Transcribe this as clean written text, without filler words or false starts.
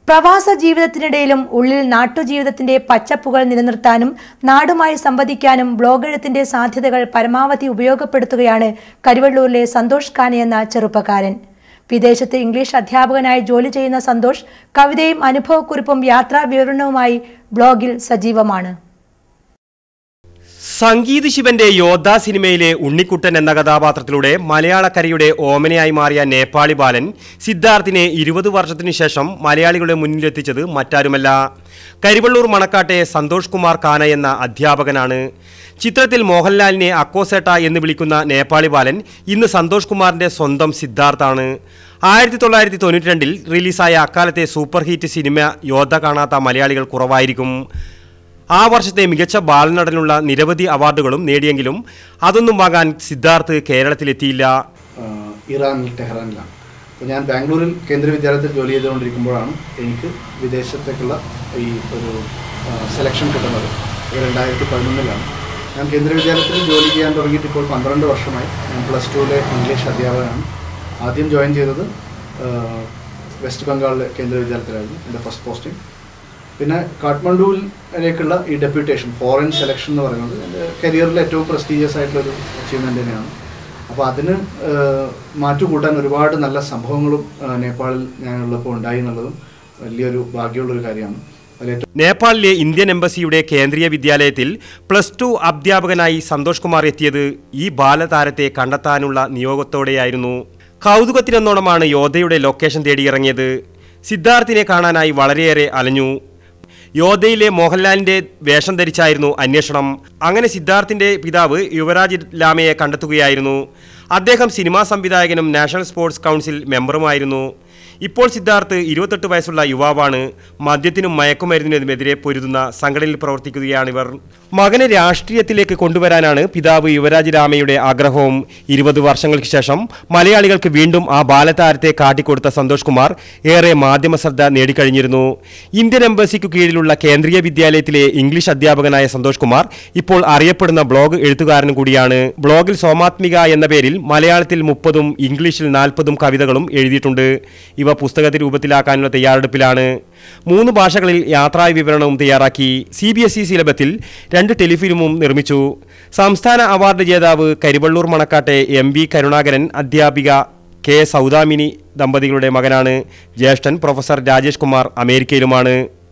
പ്രവാസ ജീവിതത്തിനിടയിലും ഉള്ളിൽ നാട്ടുജീവിതത്തിന്റെ പച്ചപ്പുകൾ നിലനിർത്താനും നാടുമായി സംവദിക്കാനും ബ്ലോഗ് എഴുത്തിന്റെ സാധ്യതകൾ പരമാവധി ഉപയോഗപ്പെടുത്തുകയാണ് കരിവള്ളൂരിലെ സന്തോഷ് കാനെ എന്ന ചെറുപ്പക്കാരൻ. വിദേശത്ത് ഇംഗ്ലീഷ് അധ്യാപകനായി ജോലി ചെയ്യുന്ന സന്തോഷ് കവിതയും അനുഭവക്കുറിപ്പും യാത്രാ വിവരണവുമായി ബ്ലോഗിൽ സജീവമാണ്. സംഗീത് ശിവന്റെ യോദ്ധ സിനിമയിലെ ഉണ്ണിക്കുട്ടൻ എന്ന കഥാപാത്രത്തിലൂടെ മലയാളക്കരയുടെ ഓമനയായി മാറിയ നേപ്പാളി ബാലൻ സിദ്ധാർത്ഥിനെ 20 വർഷത്തിനു ശേഷം മലയാളികളുടെ മുന്നിലെത്തിച്ചത് മറ്റാരുമല്ല, കരിവള്ളൂർ മണക്കാട്ടെ സന്തോഷ് കുമാർ കാന എന്ന അധ്യാപകനാണ്. ചിത്രത്തിൽ മോഹൻലാലിനെ അക്കോസേട്ട എന്ന് വിളിക്കുന്ന നേപ്പാളി ബാലൻ ഇന്ന് സന്തോഷ് കുമാറിന്റെ സ്വന്തം സിദ്ധാർത്ഥാണ്. 1992 റിലീസായ അക്കാലത്തെ സൂപ്പർ ഹിറ്റ് സിനിമ യോദ്ധ കാണാത്ത മലയാളികൾ കുറവായിരിക്കും. ആ വർഷത്തെ മികച്ച ബാലനടനുള്ള നിരവധി അവാർഡുകളും നേടിയെങ്കിലും അതൊന്നും വാങ്ങാൻ സിദ്ധാർത്ഥ് കേരളത്തിലെത്തിയില്ല. ഇറാനിൽ ടെഹ്റാനിലാണ്. അപ്പോൾ ഞാൻ ബാംഗ്ലൂരിൽ കേന്ദ്രീയ വിദ്യാലയത്തിൽ ജോലി ചെയ്തുകൊണ്ടിരിക്കുമ്പോഴാണ് എനിക്ക് വിദേശത്തേക്കുള്ള ഈ ഒരു സെലക്ഷൻ കിട്ടുന്നത്. 2011 ഞാൻ കേന്ദ്രീയ വിദ്യാലയത്തിൽ ജോലി ചെയ്യാൻ തുടങ്ങിയിട്ട് ഇപ്പോൾ 12 വർഷമായി. ഞാൻ +2 ഇംഗ്ലീഷ് അധ്യാപകനാണ്. ആദ്യം ജോയിൻ ചെയ്തത് വെസ്റ്റ് ബംഗാളിലെ കേന്ദ്രീയ വിദ്യാലയത്തിലായിരുന്നു എൻ്റെ ഫസ്റ്റ് പോസ്റ്റിംഗ്. പിന്നെ കാഠ്മണ്ഡുവിലേക്കുള്ള ഈ ഡെപ്യൂട്ടേഷൻ ഫോറിൻ സെലക്ഷൻ എന്ന് പറയുന്നത് എൻ്റെ കരിയറിലെ ഏറ്റവും പ്രസ്റ്റീജിയസ് ആയിട്ടുള്ളൊരു അച്ചീവ്മെൻ്റ് തന്നെയാണ്. അപ്പോൾ അതിന് മാറ്റുകൂട്ടാൻ ഒരുപാട് നല്ല സംഭവങ്ങളും നേപ്പാളിൽ ഞാനുള്ളപ്പോൾ ഉണ്ടായി എന്നുള്ളതും വലിയൊരു ഭാഗ്യമുള്ളൊരു കാര്യമാണ്. നേപ്പാളിലെ ഇന്ത്യൻ എംബസിയുടെ കേന്ദ്രീയ വിദ്യാലയത്തിൽ +2 അധ്യാപകനായി സന്തോഷ് കുമാർ എത്തിയത് ഈ ബാലതാരത്തെ കണ്ടെത്താനുള്ള നിയോഗത്തോടെയായിരുന്നു. കൗതുകത്തിനെന്നോണമാണ് യോദ്ധയുടെ ലൊക്കേഷൻ തേടിയിറങ്ങിയത്. സിദ്ധാർത്ഥിനെ കാണാനായി വളരെയേറെ അലഞ്ഞു. യോദ്ധയിലെ മോഹൻലാലിന്റെ വേഷം ധരിച്ചായിരുന്നു അന്വേഷണം. അങ്ങനെ സിദ്ധാർത്ഥിന്റെ പിതാവ് യുവരാജ് ലാമയെ കണ്ടെത്തുകയായിരുന്നു. അദ്ദേഹം സിനിമാ സംവിധായകനും നാഷണൽ സ്പോർട്സ് കൗൺസിൽ മെമ്പറുമായിരുന്നു. ഇപ്പോൾ സിദ്ധാർത്ഥ് 28 വയസ്സുള്ള യുവാവാണ്. മദ്യത്തിനും മയക്കുമരുന്നിനുമെതിരെ പൊരുതുന്ന സംഘടനയിൽ പ്രവർത്തിക്കുകയാണിവർ. മകനെ രാഷ്ട്രീയത്തിലേക്ക് കൊണ്ടുവരാനാണ് പിതാവ് യുവരാജ് രാമയുടെ ആഗ്രഹവും. 20 വർഷങ്ങൾക്ക് ശേഷം മലയാളികൾക്ക് വീണ്ടും ആ ബാലതാരത്തെ കാട്ടിക്കൊടുത്ത സന്തോഷ് കുമാർ ഏറെ മാധ്യമ ശ്രദ്ധ നേടിക്കഴിഞ്ഞിരുന്നു. ഇന്ത്യൻ എംബസിക്കു കീഴിലുള്ള കേന്ദ്രീയ വിദ്യാലയത്തിലെ ഇംഗ്ലീഷ് അധ്യാപകനായ സന്തോഷ് കുമാർ ഇപ്പോൾ അറിയപ്പെടുന്ന ബ്ലോഗ് എഴുത്തുകാരനും കൂടിയാണ്. ബ്ലോഗിൽ സോമാത്മിക എന്ന പേരിൽ മലയാളത്തിൽ 30ഉം ഇംഗ്ലീഷിൽ 40ഉം കവിതകളും എഴുതിയിട്ടുണ്ട്. ഇവ പുസ്തകത്തിൽ രൂപത്തിലാക്കാനുള്ള തയ്യാറെടുപ്പിലാണ്. 3 ഭാഷകളിൽ യാത്രാ വിവരണവും തയ്യാറാക്കി. CBSE സിലബസിൽ 2 ടെലിഫിലിമും നിർമ്മിച്ചു. സംസ്ഥാന അവാർഡ് ജേതാവ് കരിവള്ളൂർ മണക്കാട്ടെ MV കരുണാകരൻ, അധ്യാപിക K സൗദാമിനി ദമ്പതികളുടെ മകനാണ്. ജ്യേഷ്ഠൻ പ്രൊഫസർ രാജേഷ് കുമാർ അമേരിക്കയിലുമാണ്.